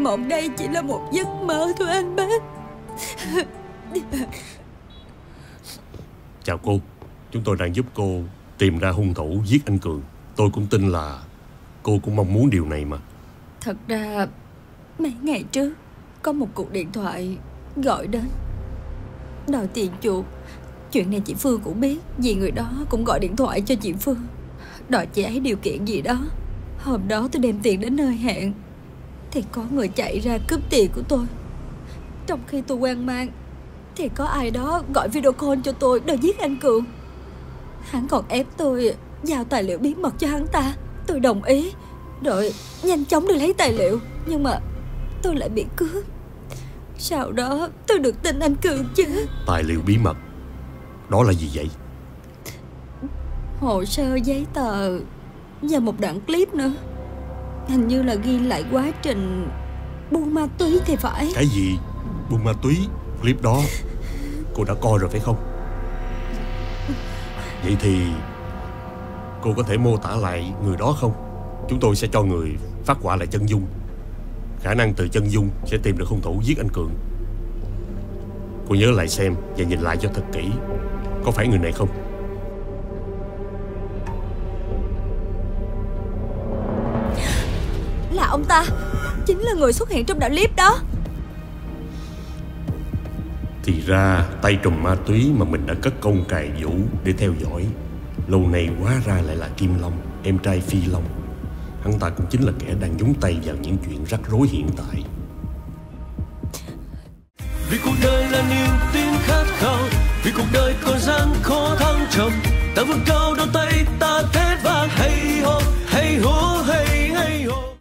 mộng đây chỉ là một giấc mơ thôi anh bác. Chào cô, chúng tôi đang giúp cô tìm ra hung thủ giết anh Cường. Tôi cũng tin là cô cũng mong muốn điều này mà. Thật ra mấy ngày trước có một cuộc điện thoại gọi đến đòi tiền chuộc. Chuyện này chị Phương cũng biết, vì người đó cũng gọi điện thoại cho chị Phương, đòi chị ấy điều kiện gì đó. Hôm đó tôi đem tiền đến nơi hẹn thì có người chạy ra cướp tiền của tôi. Trong khi tôi hoang mang thì có ai đó gọi video call cho tôi đòi giết anh Cường. Hắn còn ép tôi giao tài liệu bí mật cho hắn ta. Tôi đồng ý rồi nhanh chóng đi lấy tài liệu, nhưng mà tôi lại bị cướp. Sau đó tôi được tin anh Cường chứ. Tài liệu bí mật đó là gì vậy? Hồ sơ giấy tờ và một đoạn clip nữa. Hình như là ghi lại quá trình buôn ma túy thì phải. Cái gì? Buôn ma túy? Clip đó cô đã coi rồi phải không? Vậy thì cô có thể mô tả lại người đó không? Chúng tôi sẽ cho người phát họa lại chân dung. Khả năng từ chân dung sẽ tìm được hung thủ giết anh Cường. Cô nhớ lại xem và nhìn lại cho thật kỹ. Có phải người này không? Là ông ta, chính là người xuất hiện trong đoạn clip đó. Thì ra tay trùm ma túy mà mình đã cất công cài vũ để theo dõi lâu nay hóa ra lại là Kim Long, em trai Phi Long. Hắn ta cũng chính là kẻ đang nhúng tay vào những chuyện rắc rối hiện tại. Vì cuộc đời là niềm tin khát khao, vì cuộc đời còn gian khó thăng trầm, ta vươn cao đôi tay ta thế